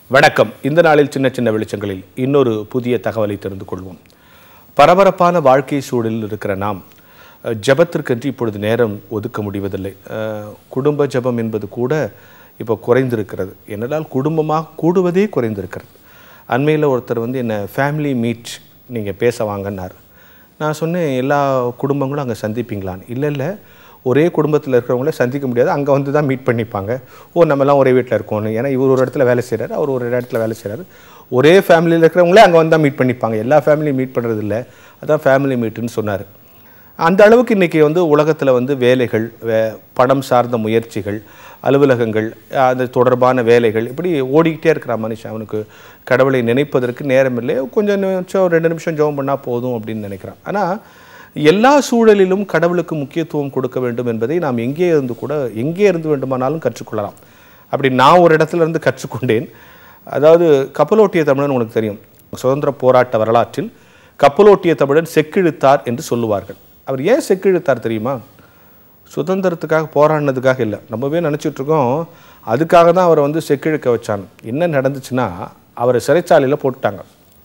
வணக்கம். இந்த நாளில் சின்ன சின்ன வெளிச்சங்களில் இன்னொரு புதிய தகவலை தெரிந்து கொள்வோம். பரபரப்பான வாழ்க்கை சூழலில் இருக்கிற நாம் ஜெபத்திற்கென்று இப்பொழுது நேரம் ஒதுக்க முடிவதில்லை. குடும்ப ஜெபம் என்பது கூட இப்போ குறைந்திருக்கிறது. என்னென்னால் குடும்பமாக கூடுவதே குறைந்திருக்கிறது. அண்மையில் ஒருத்தர் என்னை ஃபேமிலி மீட் நீங்கள் பேச வாங்கன்னார். நான் சொன்னேன், எல்லா குடும்பங்களும் அங்கே சந்திப்பீங்களான்னு. இல்லை, ஒரே குடும்பத்தில் இருக்கிறவங்கள சந்திக்க முடியாது, அங்கே தான் மீட் பண்ணிப்பாங்க. நம்மலாம் ஒரே வீட்டில் இருக்கோன்னு. ஏன்னா இவர் ஒரு இடத்துல வேலை செய்கிறார், அவர் ஒரு இடத்துல வேலை செய்கிறார். ஒரே ஃபேமிலியில் இருக்கிறவங்களே அங்கே தான் மீட் பண்ணிப்பாங்க. எல்லா ஃபேமிலியும் மீட் பண்ணுறது இல்லை, அதான் ஃபேமிலி மீட்டுன்னு சொன்னார். அந்த அளவுக்கு இன்றைக்கி உலகத்தில் வேலைகள், பணம் சார்ந்த முயற்சிகள், அலுவலகங்கள், அது தொடர்பான வேலைகள் இப்படி ஓடிக்கிட்டே இருக்கிற மனுஷன். அவனுக்கு கடவுளை நினைப்பதற்கு நேரம் இல்லை. கொஞ்சம் நிமிஷம் 2 நிமிஷம் ஜெபம் பண்ணால் போதும் அப்படின்னு நினைக்கிறான். ஆனால் எல்லா சூழலிலும் கடவுளுக்கு முக்கியத்துவம் கொடுக்க வேண்டும் என்பதை நாம் எங்கே இருந்து வேண்டுமானாலும் கற்றுக்கொள்ளலாம். அப்படி நான் ஒரு இடத்துல இருந்து கற்றுக்கொண்டேன். அதாவது கப்பலோட்டிய தமிழன் உங்களுக்கு தெரியும். சுதந்திர போராட்ட வரலாற்றில் கப்பலோட்டிய தமிழன் செக்கிழுத்தார் என்று சொல்லுவார்கள். அவர் ஏன் செக்கிழுத்தார் தெரியுமா? சுதந்திரத்துக்காக போராடினதுக்காக இல்லை. நம்மவே நினச்சிட்டு இருக்கோம் அதுக்காக தான் அவரை செக்கிழுக்க வச்சாங்க. என்ன நடந்துச்சுன்னா, அவரை சிறைச்சாலையில் போட்டுட்டாங்க.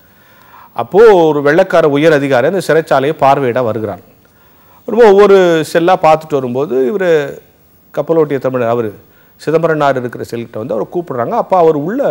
அப்போது ஒரு வெள்ளைக்கார உயர் அதிகாரி அந்த சிறைச்சாலையை பார்வையிட வருகிறான். ரொம்ப ஒவ்வொரு செல்லாக பார்த்துட்டு வரும்போது இவர் கப்பலோட்டிய தமிழர் அவர் சிதம்பரனார் இருக்கிற செல்கிட்ட அவரை கூப்பிடுறாங்க. அப்போ அவர் உள்ள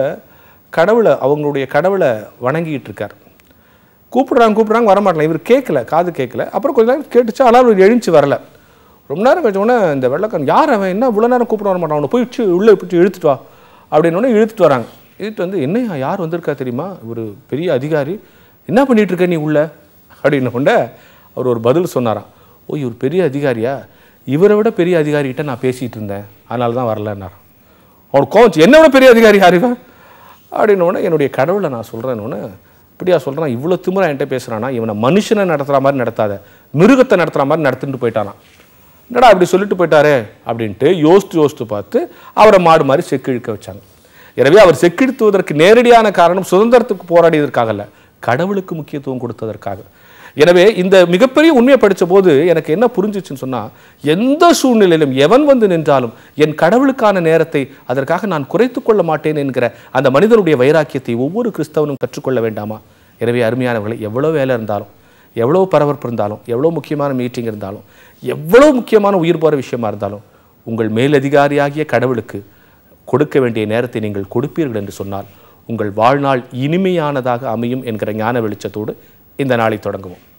அவங்களுடைய கடவுளை வணங்கிட்டு இருக்கார். கூப்பிடுறாங்க வரமாட்டல. இவர் கேட்கல, காது கேட்கல. அப்புறம் கொஞ்ச நேரம் கேட்டுச்சு, ஆனால் அவர் எழுந்துச்சு வரல. ரொம்ப நேரம் கழிச்சோன்னே இந்த வெள்ளைக்காரன், யார் அவன், என்ன இவ்வளோ நேரம் கூப்பிட வர மாட்டான், அவனை போயிடுச்சு உள்ளே போயிட்டு இழுத்துட்டு வா அப்படின்னு இழுத்துட்டு வராங்க. இழுத்து என்ன யார் வந்திருக்கா தெரியுமா? ஒரு பெரிய அதிகாரி. என்ன பண்ணிகிட்டு இருக்க நீ உள்ள அப்படின்னு கொண்ட அவர் ஒரு பதில் சொன்னாராம். இவர் பெரிய அதிகாரியா? இவரை விட பெரிய அதிகாரிகிட்ட நான் பேசிகிட்டு இருந்தேன், அதனால தான் வரலன்னார். அவனுக்கு கோவச்சு, என்னை விட பெரிய அதிகாரி யாருவா அப்படின்னோடனே என்னுடைய கடவுளை நான் சொல்கிறேன்னு இப்படியா சொல்கிறான், இவ்வளோ திமிரா என்கிட்ட பேசுகிறானா, இவனை மனுஷனை நடத்துகிற மாதிரி நடத்தாத, மிருகத்தை நடத்துகிற மாதிரி நடத்திட்டு போயிட்டானா. என்னடா அப்படி சொல்லிட்டு போயிட்டாரே அப்படின்ட்டு யோசித்து பார்த்து அவரை மாடு மாதிரி செக்கிழுக்க வச்சாங்க. எனவே அவர் செக்கிழுத்துவதற்கு நேரடியான காரணம் சுதந்திரத்துக்கு போராடியதற்காக அல்ல, கடவுளுக்கு முக்கியத்துவம் கொடுத்ததற்காக. எனவே இந்த மிகப்பெரிய உண்மையை படித்த போது எனக்கு என்ன புரிஞ்சிச்சுன்னு சொன்னால், எந்த சூழ்நிலையிலும் எவன் நின்றாலும் என் கடவுளுக்கான நேரத்தை அதற்காக நான் குறைத்து கொள்ள மாட்டேன் என்கிற அந்த மனிதனுடைய வைராக்கியத்தை ஒவ்வொரு கிறிஸ்தவனும் கற்றுக்கொள்ள வேண்டாமா? எனவே அருமையானவர்களை, எவ்வளோ வேலை இருந்தாலும், எவ்வளோ பரபரப்பு இருந்தாலும், எவ்வளோ முக்கியமான மீட்டிங் இருந்தாலும், எவ்வளோ முக்கியமான உயிர் போகிற விஷயமா இருந்தாலும், உங்கள் மேலதிகாரியாகிய கடவுளுக்கு கொடுக்க வேண்டிய நேரத்தை நீங்கள் கொடுப்பீர்கள் என்று சொன்னால் உங்கள் வாழ்நாள் இனிமையானதாக அமையும் என்கிற ஞான வெளிச்சத்தோடு இந்த நாளை தொடங்குவோம்.